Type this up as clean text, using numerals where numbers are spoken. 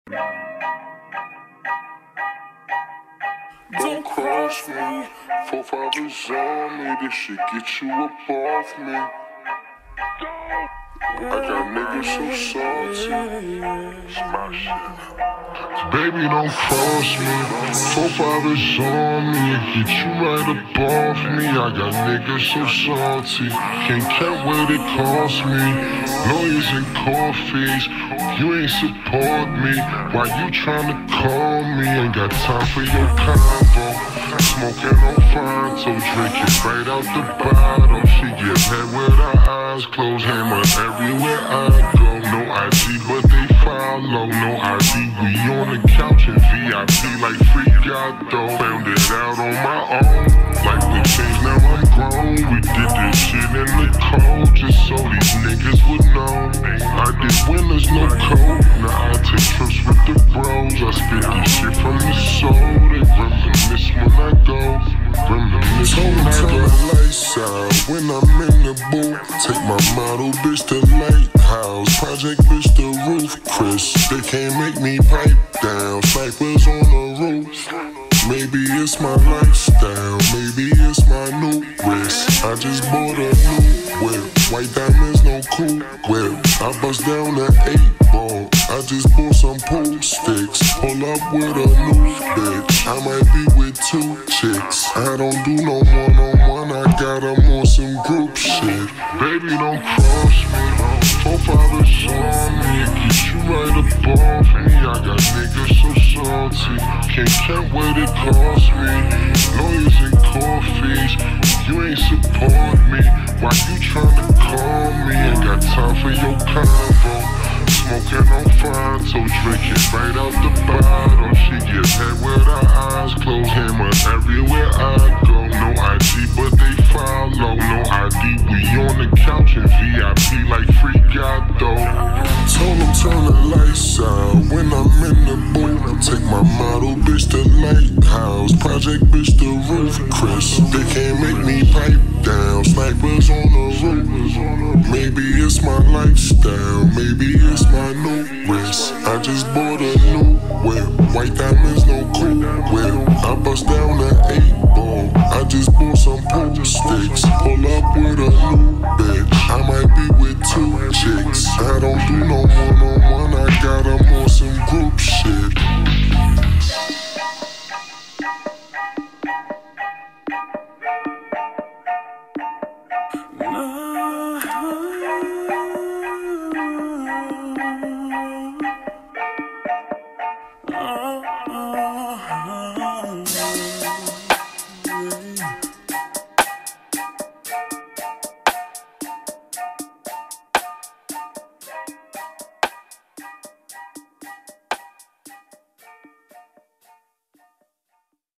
Don't cross me, 4-5 is on me, this shit get you up off me. I got niggas so salty, it's my shit. Baby, don't cross me, 4-5 is on me, it get you right up off me. I got niggas so salty, can't count what it cost me. Lawyers and court fees, you ain't support me. Why you tryna call me? Ain't got time for your convo. Smoking on Fonto, drinking right out the bottle. She get head with her eyes closed, hammer everywhere I go. No IG, but they follow. No ID, we on the couch in VIP like free gato. Found it out on my own. Life done changed, now I'm grown. We did this shit in the cold, just so these niggas would know. I did winners, no code. Now I take trips with the bros. I spit this shit from the soul. They reminisce when I go. Reminisce when I go. Lights out when I'm in the booth. Take my model bitch to Lighthouse. Project bitch to roof. Chris, they can't make me pipe down. Snipers on the roof. Maybe it's my lifestyle, maybe it's my new wrist. I just bought a new whip, white diamonds, no cool whip. I bust down the 8-ball, I just bought some pool sticks. Pull up with a new bitch, I might be with 2 chicks. I don't do no one-on-one, I got 'em on some group shit. Baby, don't cross me, 4-5 is on me, it gets you right up off me. I got niggas so salty, can't count what it cost me. Lawyers and court fees, you ain't support me. Why you tryna call me? Ain't got time for your convo. Smoking on Fonto, drinking right out the bottle. She get head with her eyes closed, hammer everywhere I go. No IG, but they follow. No ID, we on the couch in VIP like free gato. Told them turn the lights out when I'm in the booth. Take my model bitch to Lighthouse, project bitch to roof. Chris, they can't make me pipe down. Snipers on the roof. Maybe it's my lifestyle, maybe it's my new wrist. I just bought a new whip, white diamonds, no cool whip. I bust down the 8-ball, I just bought some pool sticks. Pull up with a new bitch, I might be with 2 chicks. I don't do no one-on-one, I got 'em on some group shit. No.